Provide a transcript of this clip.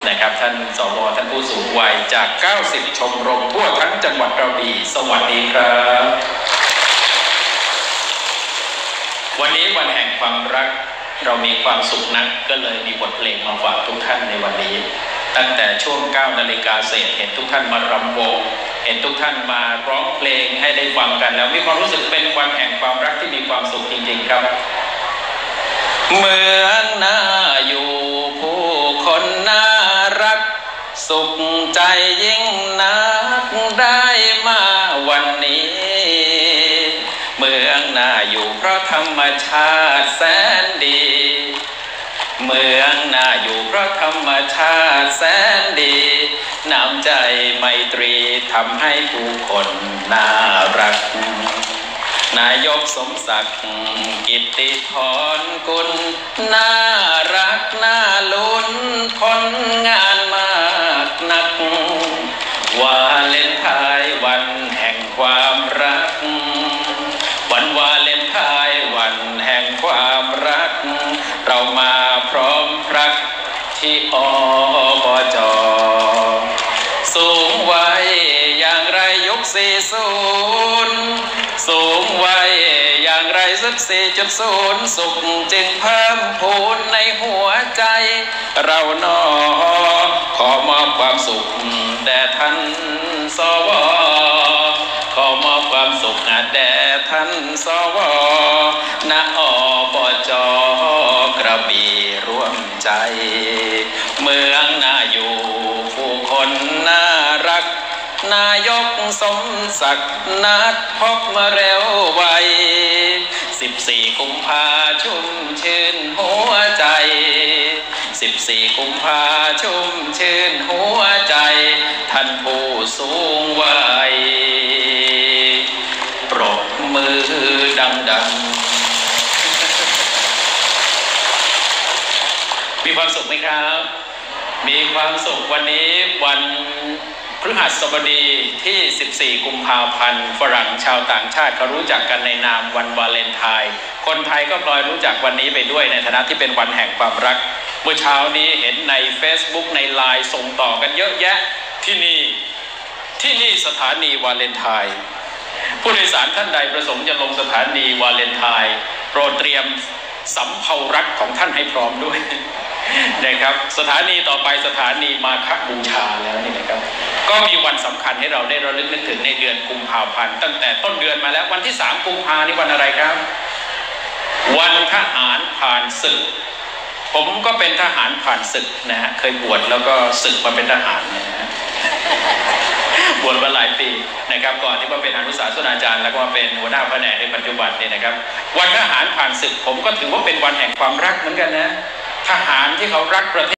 นะครับท่านสว.ท่านผู้สูงวัยจาก90ชมรมทั่วทั้งจังหวัดกระบี่สวัสดีครับวันนี้วันแห่งความรักเรามีความสุขนักก็เลยมีบทเพลงมาฝากทุกท่านในวันนี้ตั้งแต่ช่วง 9 นาฬิกาเศษเห็นทุกท่านมารำวงเห็นทุกท่านมาร้องเพลงให้ได้ฟังกันแล้วมีความรู้สึกเป็นวันแห่งความรักที่มีความสุขจริงๆครับเมืองน่าอยู่ผู้คนน่ารักสุขใจยิ่งนักได้มาวันนี้เมืองน่าอยู่เพราะธรรมชาติแสนดีเมืองน่าอยู่เพราะธรรมชาติแสนดีน้ำใจไมตรีทำให้ผู้คนน่ารักนายกสมศักดิ์กิตติธรกุลน่ารักน่าลุ้นผลงานมากนักวาเลนไทน์วันแห่งความรักวันวาเลนไทน์วันแห่งความรักเรามาพร้อมพรักที่อบจ.สูงวัยอย่างไรยุค40สูงวัยอย่างไรสัก4.0สุขจึงเพิ่มพูนในหัวใจเรานอขอมอบความสุขแด่ท่านสว.ขอมอบความสุขแด่ท่านสว.ณ อบจ.กระบี่ร่วมใจเมืองน่าอยู่ผู้คนน่ารักนายกสมศักดิ์นัดพบมาเร็วไว14 กุมภาชุ่มชื่นหัวใจ14 กุมภาชุ่มชื่นหัวใจท่านผู้สูงวัยปรบมือดังๆมีความสุขไหมครับมีความสุขวันนี้วันพฤหัสบดีที่14 กุมภาพันธ์ฝรั่งชาวต่างชาติเขารู้จักกันในนามวันวาเลนไทน์คนไทยก็พลอยรู้จักวันนี้ไปด้วยในฐานะที่เป็นวันแห่งความรักเมื่อเช้านี้เห็นใน Facebook ใน LINE ส่งต่อกันเยอะแยะที่นี่สถานีวาเลนไทน์ผู้โดยสารท่านใดประสงค์จะลงสถานีวาเลนไทน์โปรดเตรียมสำเภารักของท่านให้พร้อมด้วยนะครับสถานีต่อไปสถานีมาฆบูชาแล้วนี่นะครับก็มีวันสำคัญให้เราได้ระลึกนึกถึงในเดือนกุมภาพันธ์ตั้งแต่ต้นเดือนมาแล้ววันที่3 กุมภาพันธ์นี่วันอะไรครับวันทหารผ่านศึกผมก็เป็นทหารผ่านศึกนะฮะเคยบวชแล้วก็ศึกมาเป็นทหารนะฮะบวชมาหลายปีนะครับก่อนที่มาเป็นอนุศาสนาจารย์แล้วก็มาเป็นหัวหน้าแผนกในปัจจุบันนี่นะครับวันทหารผ่านศึกผมก็ถือว่าเป็นวันแห่งความรักเหมือนกันนะทหารที่เขารักประเทศ